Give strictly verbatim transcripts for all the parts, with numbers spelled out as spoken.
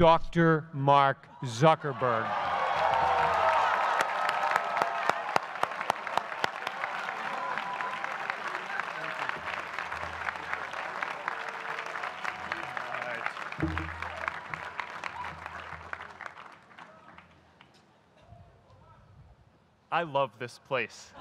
Doctor Mark Zuckerberg. I love this place.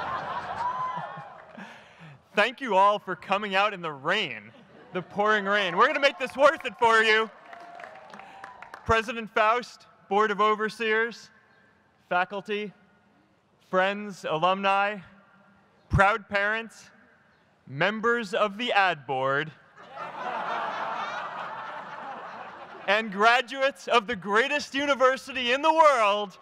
Thank you all for coming out in the rain, the pouring rain. We're going to make this worth it for you. President Faust, Board of Overseers, faculty, friends, alumni, proud parents, members of the ad board, and graduates of the greatest university in the world,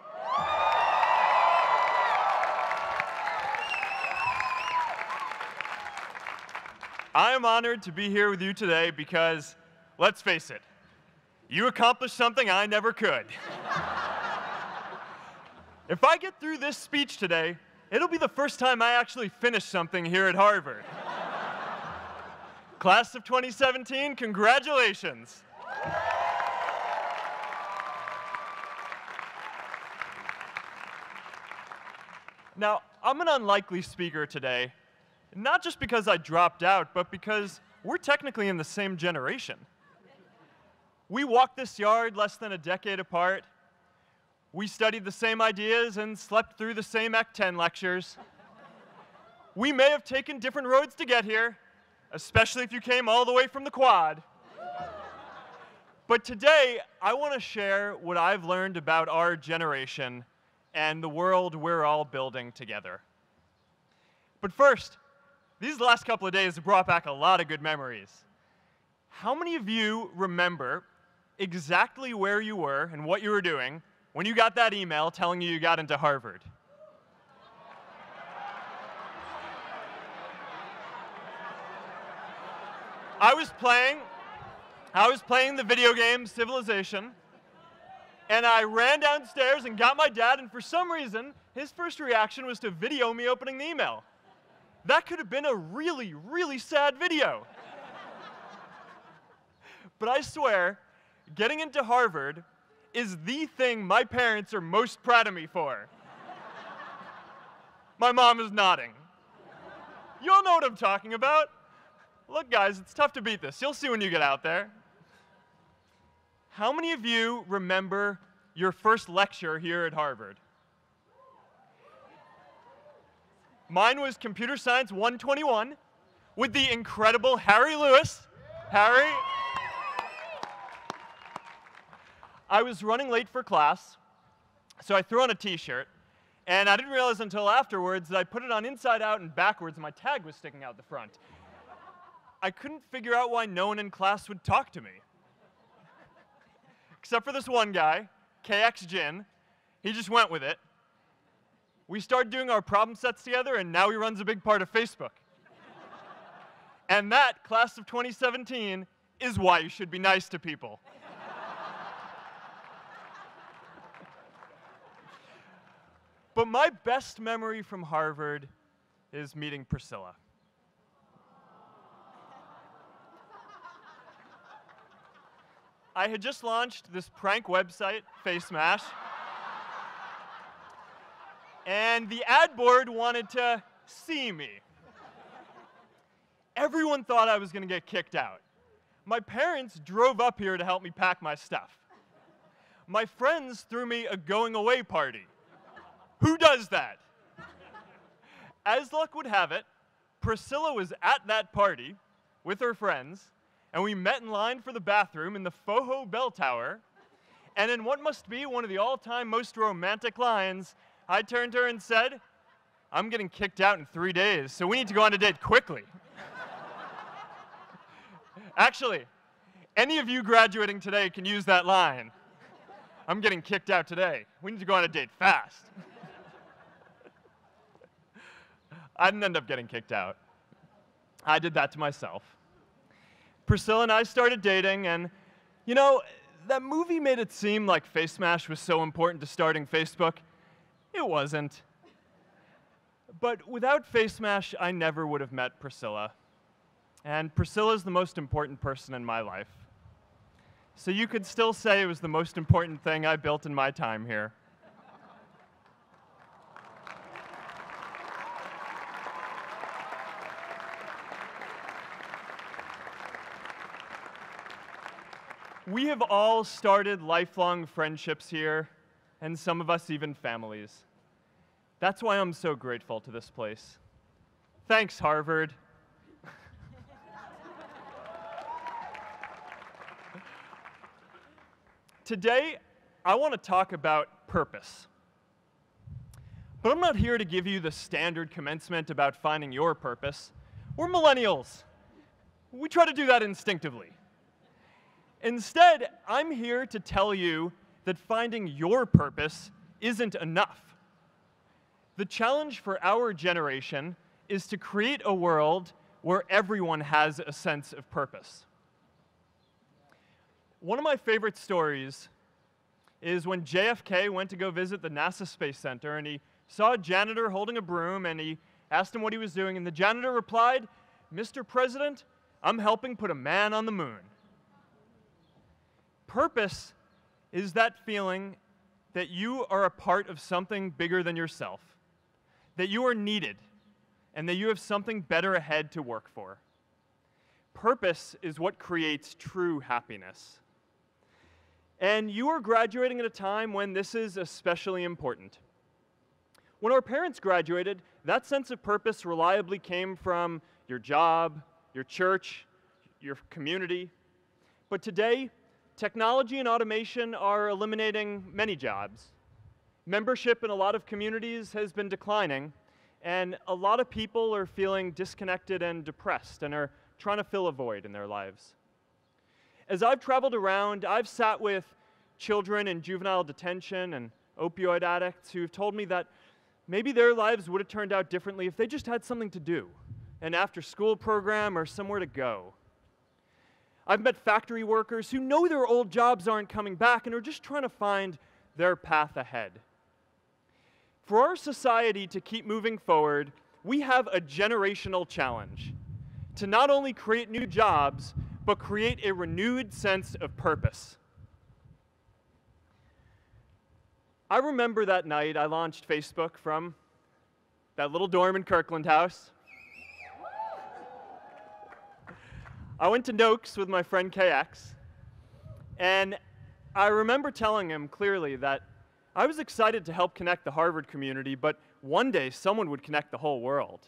I am honored to be here with you today because, let's face it, you accomplished something I never could. If I get through this speech today, it'll be the first time I actually finish something here at Harvard. Class of twenty seventeen, congratulations. Now, I'm an unlikely speaker today, not just because I dropped out, but because we're technically in the same generation. We walked this yard less than a decade apart. We studied the same ideas and slept through the same Act ten lectures. We may have taken different roads to get here, especially if you came all the way from the quad. But today, I want to share what I've learned about our generation and the world we're all building together. But first, these last couple of days have brought back a lot of good memories. How many of you remember exactly where you were and what you were doing when you got that email telling you you got into Harvard? I was playing, I was playing the video game Civilization, and I ran downstairs and got my dad, and for some reason, his first reaction was to video me opening the email. That could have been a really, really sad video. But I swear, getting into Harvard is the thing my parents are most proud of me for. My mom is nodding. You all know what I'm talking about. Look, guys, it's tough to beat this. You'll see when you get out there. How many of you remember your first lecture here at Harvard? Mine was Computer Science one twenty-one with the incredible Harry Lewis. Harry. I was running late for class, so I threw on a t-shirt, and I didn't realize until afterwards that I put it on inside out and backwards, and my tag was sticking out the front. I couldn't figure out why no one in class would talk to me. Except for this one guy, K X Jin. He just went with it. We started doing our problem sets together, and now he runs a big part of Facebook. And that, class of twenty seventeen, is why you should be nice to people. But my best memory from Harvard is meeting Priscilla. I had just launched this prank website, FaceMash. And the ad board wanted to see me. Everyone thought I was going to get kicked out. My parents drove up here to help me pack my stuff. My friends threw me a going-away party. Who does that? As luck would have it, Priscilla was at that party with her friends, and we met in line for the bathroom in the Foho Bell Tower. And in what must be one of the all-time most romantic lines, I turned to her and said, "I'm getting kicked out in three days, so we need to go on a date quickly." Actually, any of you graduating today can use that line. "I'm getting kicked out today. We need to go on a date fast." I didn't end up getting kicked out. I did that to myself. Priscilla and I started dating, and, you know, that movie made it seem like FaceMash was so important to starting Facebook. It wasn't. But without FaceMash, I never would have met Priscilla. And Priscilla's the most important person in my life. So you could still say it was the most important thing I built in my time here. We have all started lifelong friendships here, and some of us even families. That's why I'm so grateful to this place. Thanks, Harvard. Today, I want to talk about purpose. But I'm not here to give you the standard commencement about finding your purpose. We're millennials. We try to do that instinctively. Instead, I'm here to tell you that finding your purpose isn't enough. The challenge for our generation is to create a world where everyone has a sense of purpose. One of my favorite stories is when J F K went to go visit the NASA Space Center, and he saw a janitor holding a broom, and he asked him what he was doing, and the janitor replied, "Mister President, I'm helping put a man on the moon." Purpose is that feeling that you are a part of something bigger than yourself, that you are needed, and that you have something better ahead to work for. Purpose is what creates true happiness. And you are graduating at a time when this is especially important. When our parents graduated, that sense of purpose reliably came from your job, your church, your community. But today, technology and automation are eliminating many jobs. Membership in a lot of communities has been declining, and a lot of people are feeling disconnected and depressed and are trying to fill a void in their lives. As I've traveled around, I've sat with children in juvenile detention and opioid addicts who've told me that maybe their lives would have turned out differently if they just had something to do, an after-school program or somewhere to go. I've met factory workers who know their old jobs aren't coming back and are just trying to find their path ahead. For our society to keep moving forward, we have a generational challenge to not only create new jobs, but create a renewed sense of purpose. I remember that night I launched Facebook from that little dorm in Kirkland House. I went to Noakes with my friend K X, and I remember telling him clearly that I was excited to help connect the Harvard community, but one day someone would connect the whole world.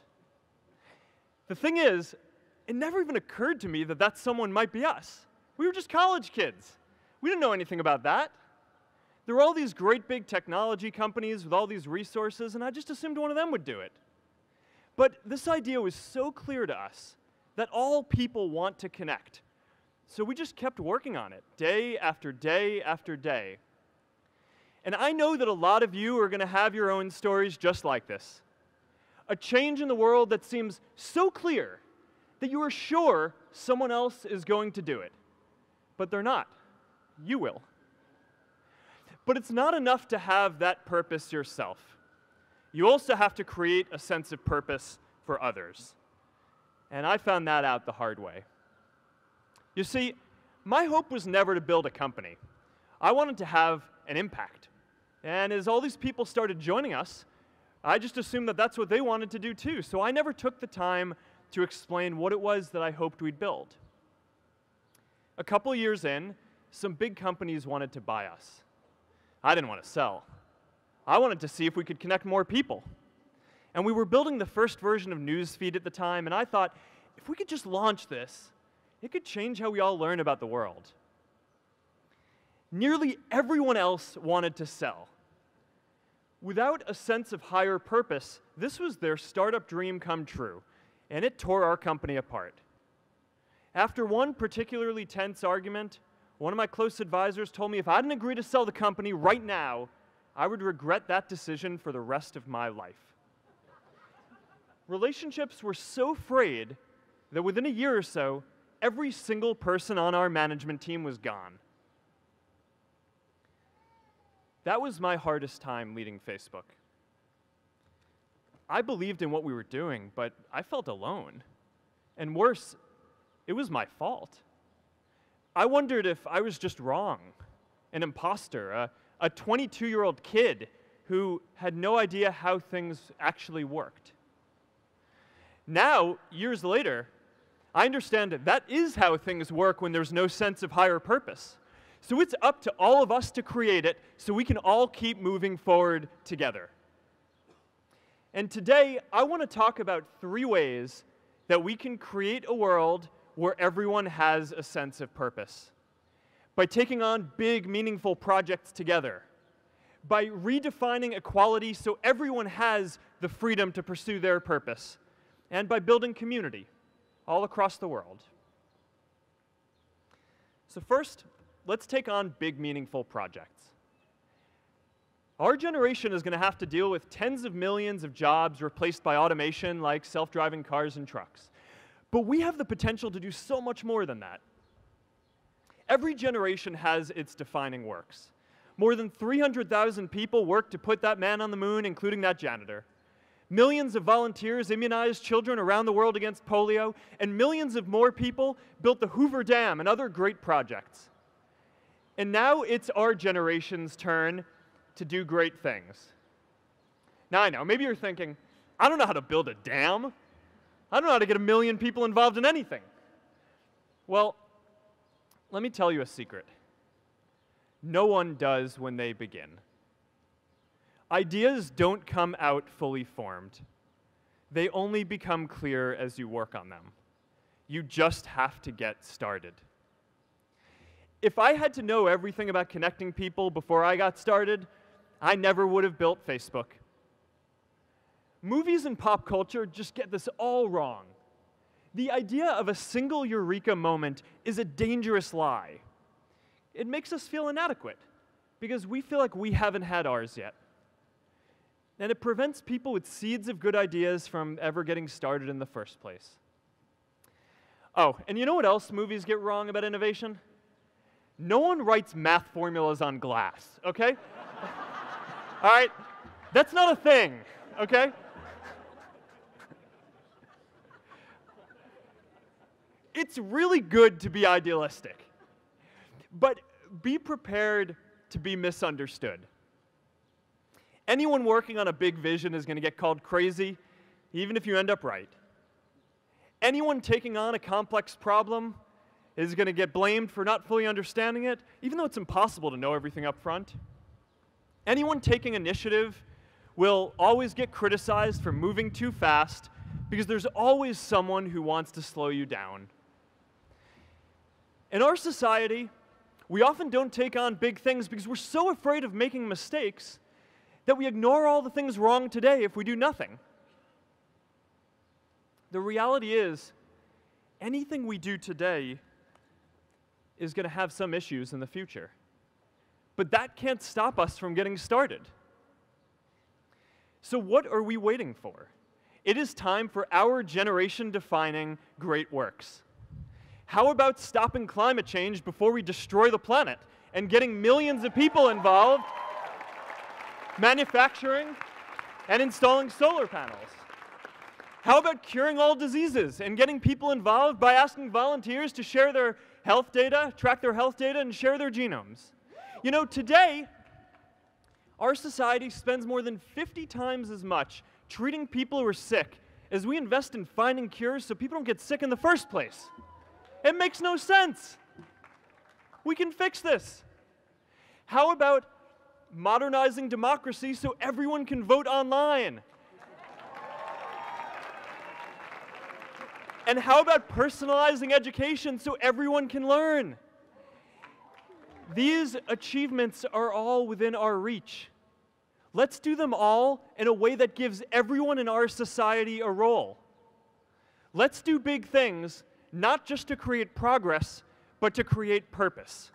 The thing is, it never even occurred to me that that someone might be us. We were just college kids. We didn't know anything about that. There were all these great big technology companies with all these resources, and I just assumed one of them would do it. But this idea was so clear to us that all people want to connect. So we just kept working on it, day after day after day. And I know that a lot of you are going to have your own stories just like this. A change in the world that seems so clear that you are sure someone else is going to do it. But they're not. You will. But it's not enough to have that purpose yourself. You also have to create a sense of purpose for others. And I found that out the hard way. You see, my hope was never to build a company. I wanted to have an impact. And as all these people started joining us, I just assumed that that's what they wanted to do too. So I never took the time to explain what it was that I hoped we'd build. A couple years in, some big companies wanted to buy us. I didn't want to sell. I wanted to see if we could connect more people. And we were building the first version of Newsfeed at the time, and I thought, if we could just launch this, it could change how we all learn about the world. Nearly everyone else wanted to sell. Without a sense of higher purpose, this was their startup dream come true, and it tore our company apart. After one particularly tense argument, one of my close advisors told me if I didn't agree to sell the company right now, I would regret that decision for the rest of my life. Relationships were so frayed that within a year or so, every single person on our management team was gone. That was my hardest time leading Facebook. I believed in what we were doing, but I felt alone. And worse, it was my fault. I wondered if I was just wrong, an imposter, a, a twenty-two-year-old kid who had no idea how things actually worked. Now, years later, I understand that that is how things work when there's no sense of higher purpose. So it's up to all of us to create it so we can all keep moving forward together. And today, I want to talk about three ways that we can create a world where everyone has a sense of purpose. By taking on big, meaningful projects together. By redefining equality so everyone has the freedom to pursue their purpose. And by building community all across the world. So first, let's take on big, meaningful projects. Our generation is going to have to deal with tens of millions of jobs replaced by automation like self-driving cars and trucks. But we have the potential to do so much more than that. Every generation has its defining works. More than three hundred thousand people worked to put that man on the moon, including that janitor. Millions of volunteers immunized children around the world against polio, and millions of more people built the Hoover Dam and other great projects. And now it's our generation's turn to do great things. Now I know, maybe you're thinking, I don't know how to build a dam. I don't know how to get a million people involved in anything. Well, let me tell you a secret. No one does when they begin. Ideas don't come out fully formed. They only become clear as you work on them. You just have to get started. If I had to know everything about connecting people before I got started, I never would have built Facebook. Movies and pop culture just get this all wrong. The idea of a single eureka moment is a dangerous lie. It makes us feel inadequate because we feel like we haven't had ours yet. And it prevents people with seeds of good ideas from ever getting started in the first place. Oh, and you know what else movies get wrong about innovation? No one writes math formulas on glass, okay? All right? That's not a thing, okay? It's really good to be idealistic, but be prepared to be misunderstood. Anyone working on a big vision is going to get called crazy, even if you end up right. Anyone taking on a complex problem is going to get blamed for not fully understanding it, even though it's impossible to know everything up front. Anyone taking initiative will always get criticized for moving too fast because there's always someone who wants to slow you down. In our society, we often don't take on big things because we're so afraid of making mistakes that we ignore all the things wrong today if we do nothing. The reality is, anything we do today is going to have some issues in the future. But that can't stop us from getting started. So what are we waiting for? It is time for our generation-defining great works. How about stopping climate change before we destroy the planet and getting millions of people involved manufacturing and installing solar panels? How about curing all diseases and getting people involved by asking volunteers to share their health data, track their health data, and share their genomes? You know, today, our society spends more than fifty times as much treating people who are sick as we invest in finding cures so people don't get sick in the first place. It makes no sense. We can fix this. How about modernizing democracy so everyone can vote online? And how about personalizing education so everyone can learn? These achievements are all within our reach. Let's do them all in a way that gives everyone in our society a role. Let's do big things, not just to create progress, but to create purpose.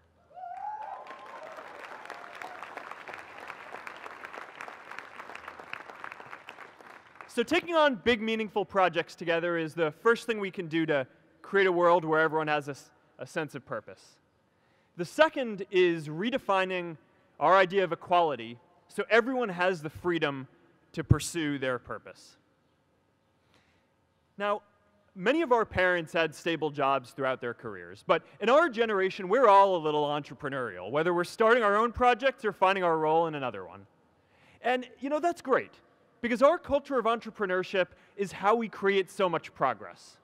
So taking on big, meaningful projects together is the first thing we can do to create a world where everyone has a, a sense of purpose. The second is redefining our idea of equality so everyone has the freedom to pursue their purpose. Now, many of our parents had stable jobs throughout their careers, but in our generation, we're all a little entrepreneurial, whether we're starting our own projects or finding our role in another one. And, you know, that's great, because our culture of entrepreneurship is how we create so much progress.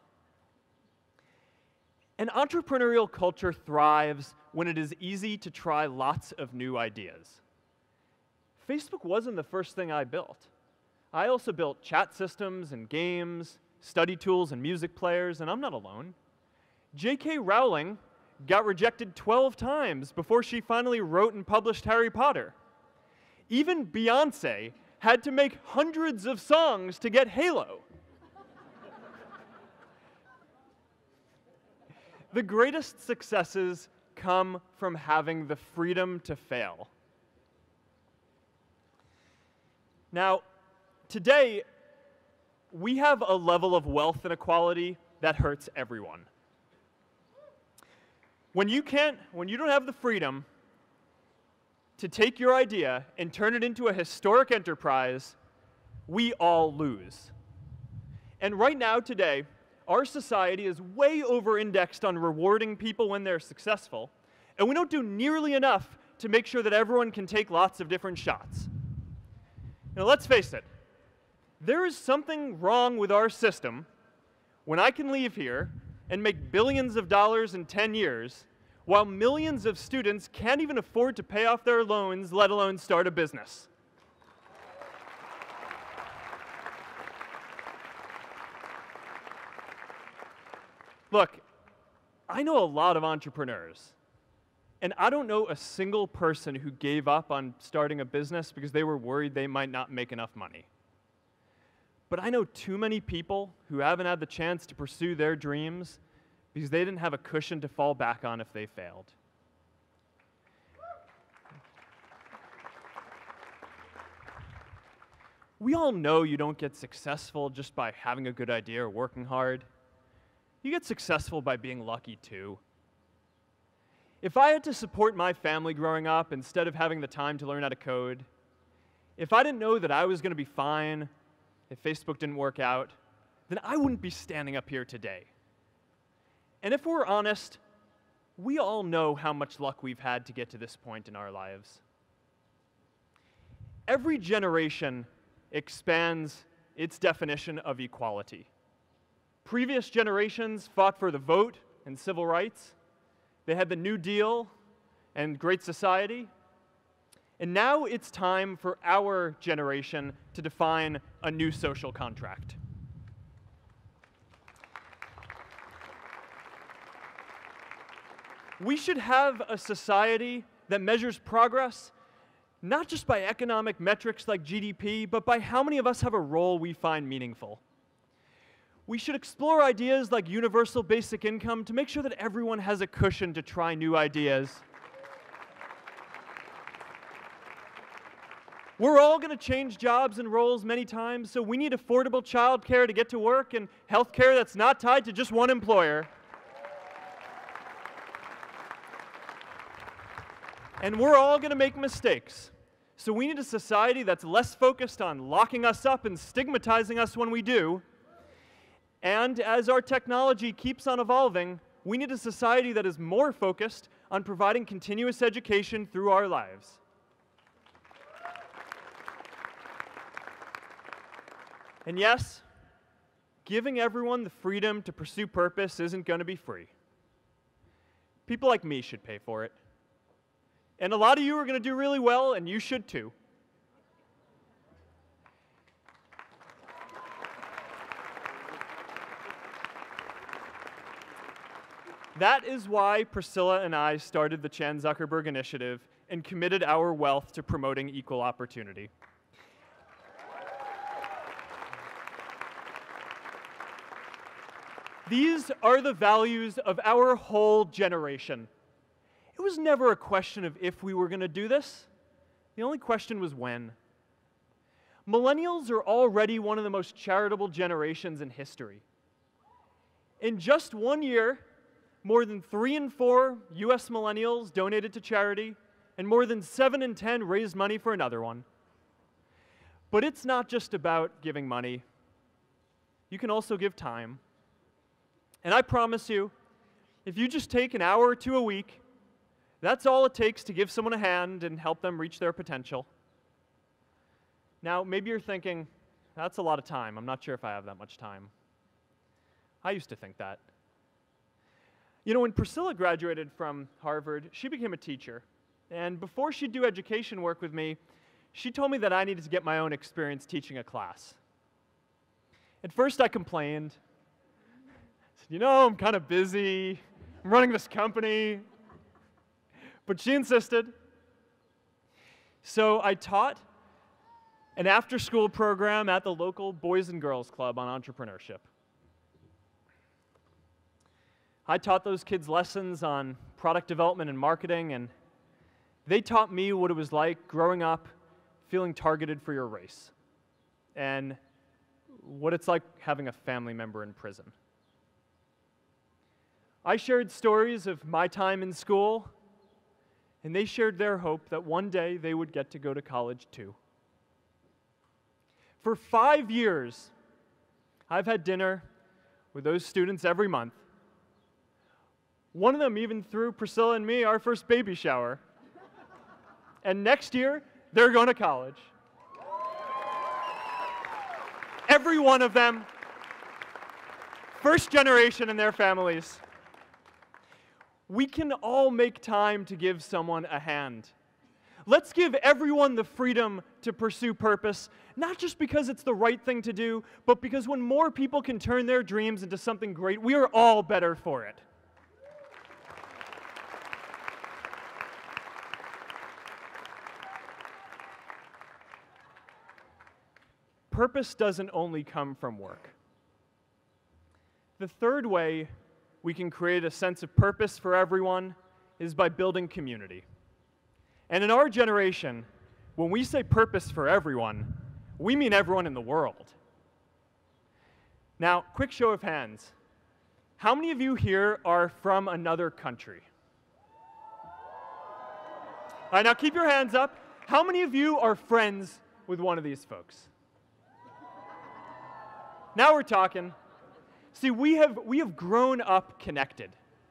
An entrepreneurial culture thrives when it is easy to try lots of new ideas. Facebook wasn't the first thing I built. I also built chat systems and games, study tools and music players, and I'm not alone. J K Rowling got rejected twelve times before she finally wrote and published Harry Potter. Even Beyoncé had to make hundreds of songs to get Halo. The greatest successes come from having the freedom to fail. Now, today, we have a level of wealth inequality that hurts everyone. When you can't, when you don't have the freedom to take your idea and turn it into a historic enterprise, we all lose. And right now, today, our society is way over-indexed on rewarding people when they're successful, and we don't do nearly enough to make sure that everyone can take lots of different shots. Now, let's face it. There is something wrong with our system when I can leave here and make billions of dollars in ten years, while millions of students can't even afford to pay off their loans, let alone start a business. Look, I know a lot of entrepreneurs, and I don't know a single person who gave up on starting a business because they were worried they might not make enough money. But I know too many people who haven't had the chance to pursue their dreams because they didn't have a cushion to fall back on if they failed. We all know you don't get successful just by having a good idea or working hard. You get successful by being lucky too. If I had to support my family growing up instead of having the time to learn how to code, if I didn't know that I was going to be fine if Facebook didn't work out, then I wouldn't be standing up here today. And if we're honest, we all know how much luck we've had to get to this point in our lives. Every generation expands its definition of equality. Previous generations fought for the vote and civil rights. They had the New Deal and Great Society. And now it's time for our generation to define a new social contract. We should have a society that measures progress not just by economic metrics like G D P, but by how many of us have a role we find meaningful. We should explore ideas like universal basic income to make sure that everyone has a cushion to try new ideas. We're all going to change jobs and roles many times, so we need affordable childcare to get to work and healthcare that's not tied to just one employer. And we're all going to make mistakes. So we need a society that's less focused on locking us up and stigmatizing us when we do. And as our technology keeps on evolving, we need a society that is more focused on providing continuous education through our lives. And yes, giving everyone the freedom to pursue purpose isn't going to be free. People like me should pay for it. And a lot of you are going to do really well, and you should too. That is why Priscilla and I started the Chan Zuckerberg Initiative and committed our wealth to promoting equal opportunity. These are the values of our whole generation. It was never a question of if we were going to do this. The only question was when. Millennials are already one of the most charitable generations in history. In just one year, more than three in four U S millennials donated to charity, and more than seven in ten raised money for another one. But it's not just about giving money. You can also give time. And I promise you, if you just take an hour or two a week, that's all it takes to give someone a hand and help them reach their potential. Now, maybe you're thinking, that's a lot of time. I'm not sure if I have that much time. I used to think that. You know, when Priscilla graduated from Harvard, she became a teacher. And before she'd do education work with me, she told me that I needed to get my own experience teaching a class. At first, I complained. I said, you know, I'm kind of busy. I'm running this company. But she insisted. So I taught an after-school program at the local Boys and Girls Club on entrepreneurship. I taught those kids lessons on product development and marketing, and they taught me what it was like growing up feeling targeted for your race, and what it's like having a family member in prison. I shared stories of my time in school, and they shared their hope that one day they would get to go to college too. For five years, I've had dinner with those students every month. One of them even threw Priscilla and me our first baby shower. And next year, they're going to college. Every one of them, first generation in their families. We can all make time to give someone a hand. Let's give everyone the freedom to pursue purpose, not just because it's the right thing to do, but because when more people can turn their dreams into something great, we are all better for it. Purpose doesn't only come from work. The third way we can create a sense of purpose for everyone is by building community. And in our generation, when we say purpose for everyone, we mean everyone in the world. Now, quick show of hands. How many of you here are from another country? All right, now keep your hands up. How many of you are friends with one of these folks? Now we're talking. See, we have, we have grown up connected.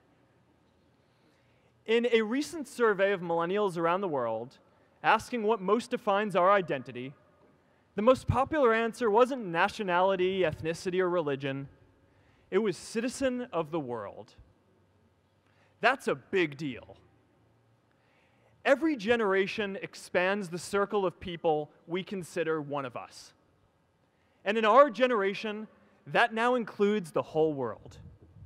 In a recent survey of millennials around the world, asking what most defines our identity, the most popular answer wasn't nationality, ethnicity, or religion. It was citizen of the world. That's a big deal. Every generation expands the circle of people we consider one of us. And in our generation, that now includes the whole world.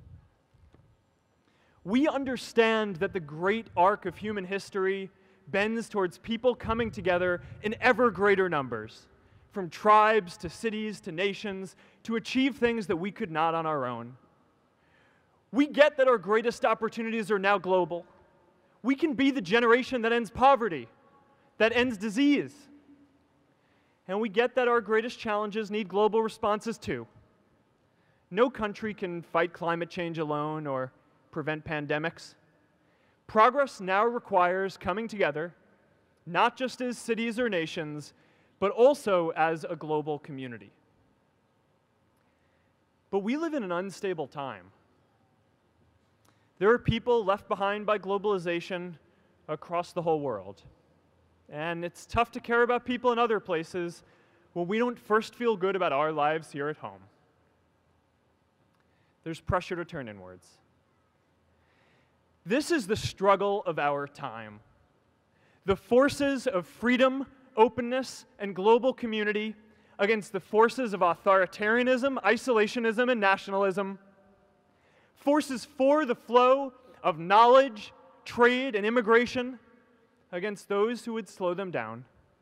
We understand that the great arc of human history bends towards people coming together in ever greater numbers, from tribes to cities to nations, to achieve things that we could not on our own. We get that our greatest opportunities are now global. We can be the generation that ends poverty, that ends disease. And we get that our greatest challenges need global responses too. No country can fight climate change alone or prevent pandemics. Progress now requires coming together, not just as cities or nations, but also as a global community. But we live in an unstable time. There are people left behind by globalization across the whole world. And it's tough to care about people in other places when we don't first feel good about our lives here at home. There's pressure to turn inwards. This is the struggle of our time. The forces of freedom, openness, and global community against the forces of authoritarianism, isolationism, and nationalism. Forces for the flow of knowledge, trade, and immigration against those who would slow them down.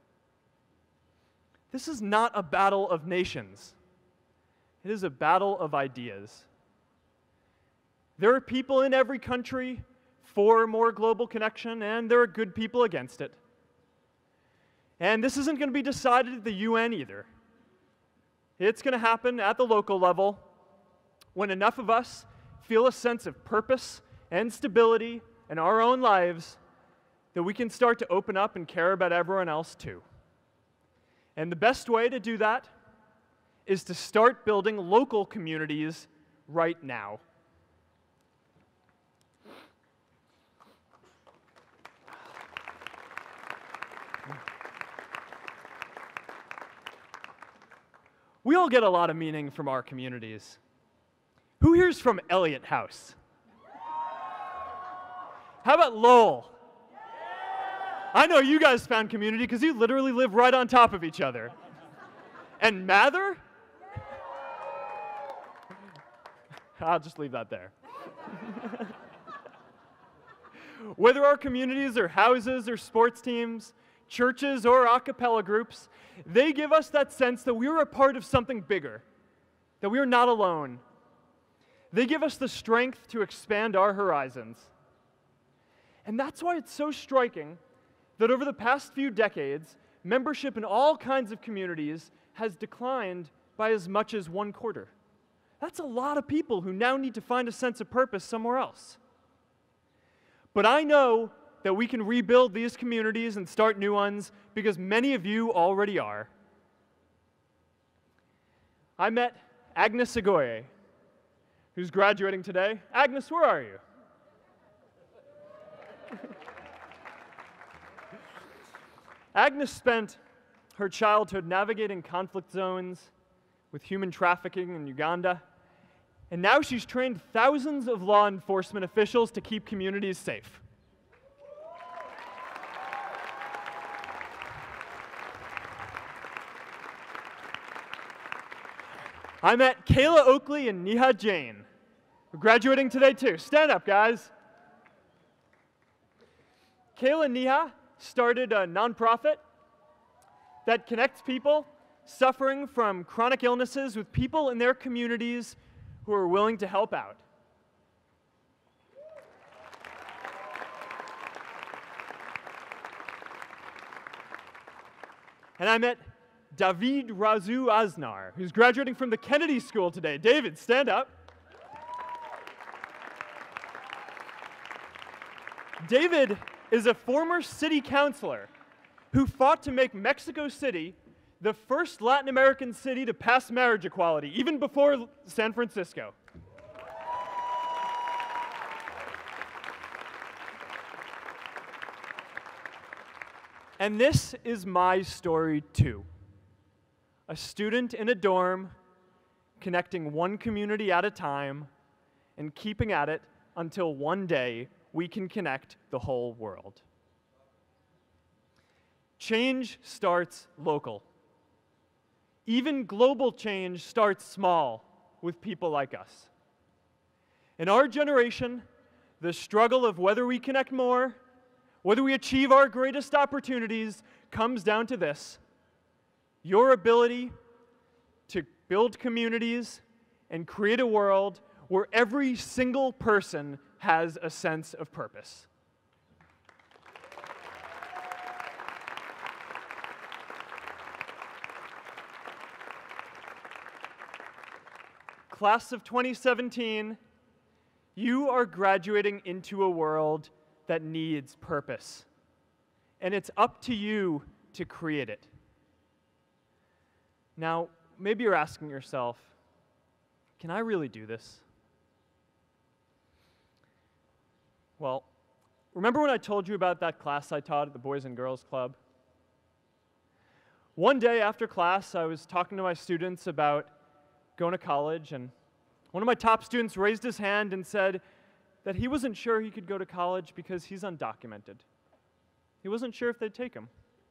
This is not a battle of nations. It is a battle of ideas. There are people in every country for more global connection, and there are good people against it. And this isn't going to be decided at the U N either. It's going to happen at the local level when enough of us feel a sense of purpose and stability in our own lives that we can start to open up and care about everyone else too. And the best way to do that is to start building local communities right now. We all get a lot of meaning from our communities. Who here's from Elliott House? How about Lowell? I know you guys found community because you literally live right on top of each other. And Mather? I'll just leave that there. Whether our communities are houses or sports teams, churches or a cappella groups, they give us that sense that we are a part of something bigger, that we are not alone. They give us the strength to expand our horizons. And that's why it's so striking that over the past few decades, membership in all kinds of communities has declined by as much as one quarter. That's a lot of people who now need to find a sense of purpose somewhere else. But I know that we can rebuild these communities and start new ones because many of you already are. I met Agnes Agoye, who's graduating today. Agnes, where are you? Agnes spent her childhood navigating conflict zones with human trafficking in Uganda, and now she's trained thousands of law enforcement officials to keep communities safe. I met Kayla Oakley and Neha Jain, who are graduating today too. Stand up, guys. Kayla and Neha started a nonprofit that connects people suffering from chronic illnesses with people in their communities who are willing to help out. And I met David Razu Aznar, who's graduating from the Kennedy School today. David, stand up. David is a former city councilor who fought to make Mexico City the first Latin American city to pass marriage equality, even before San Francisco. And this is my story too. A student in a dorm, connecting one community at a time and keeping at it until one day we can connect the whole world. Change starts local. Even global change starts small with people like us. In our generation, the struggle of whether we connect more, whether we achieve our greatest opportunities, comes down to this: your ability to build communities and create a world where every single person has a sense of purpose. Class of twenty seventeen, you are graduating into a world that needs purpose, and it's up to you to create it. Now, maybe you're asking yourself, can I really do this? Well, remember when I told you about that class I taught at the Boys and Girls Club? One day after class, I was talking to my students about going to college, and one of my top students raised his hand and said that he wasn't sure he could go to college because he's undocumented. He wasn't sure if they'd take him.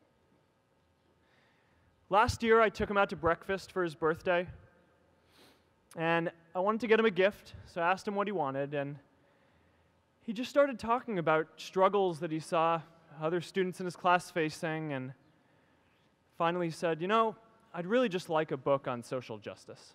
Last year, I took him out to breakfast for his birthday, and I wanted to get him a gift, so I asked him what he wanted, and he just started talking about struggles that he saw other students in his class facing, and finally said, you know, I'd really just like a book on social justice.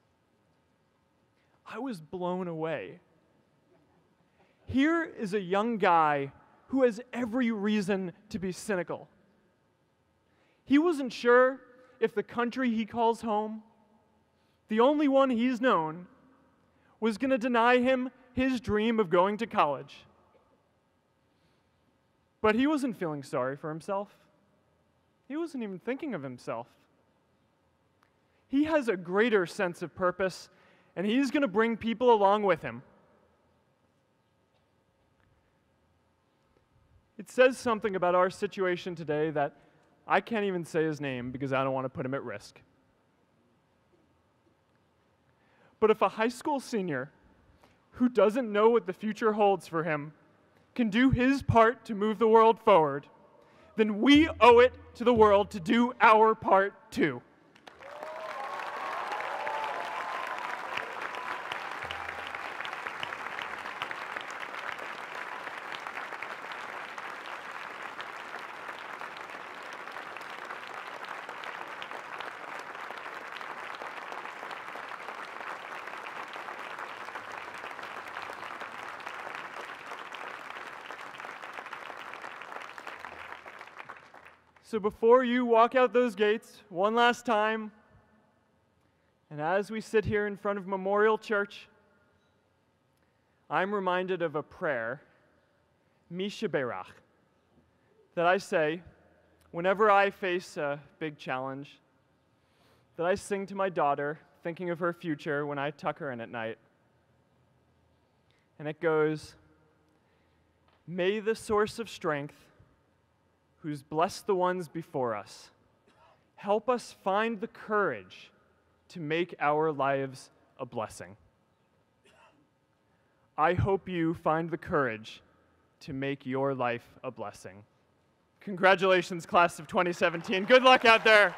I was blown away. Here is a young guy who has every reason to be cynical. He wasn't sure if the country he calls home, the only one he's known, was going to deny him his dream of going to college. But he wasn't feeling sorry for himself. He wasn't even thinking of himself. He has a greater sense of purpose, and he's going to bring people along with him. It says something about our situation today that I can't even say his name because I don't want to put him at risk. But if a high school senior who doesn't know what the future holds for him can do his part to move the world forward, then we owe it to the world to do our part too. So before you walk out those gates one last time, and as we sit here in front of Memorial Church, I'm reminded of a prayer, Misha Berach, that I say whenever I face a big challenge, that I sing to my daughter, thinking of her future when I tuck her in at night. And it goes, "May the source of strength, who's blessed the ones before us, help us find the courage to make our lives a blessing." I hope you find the courage to make your life a blessing. Congratulations, class of twenty seventeen. Good luck out there.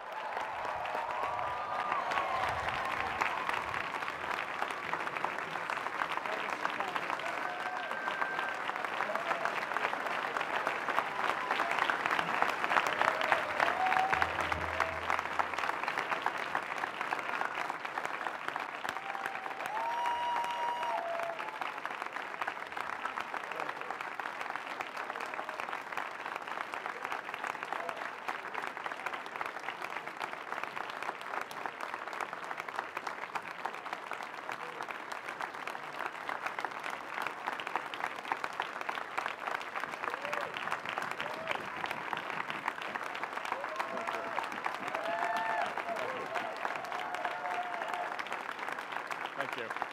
Thank you.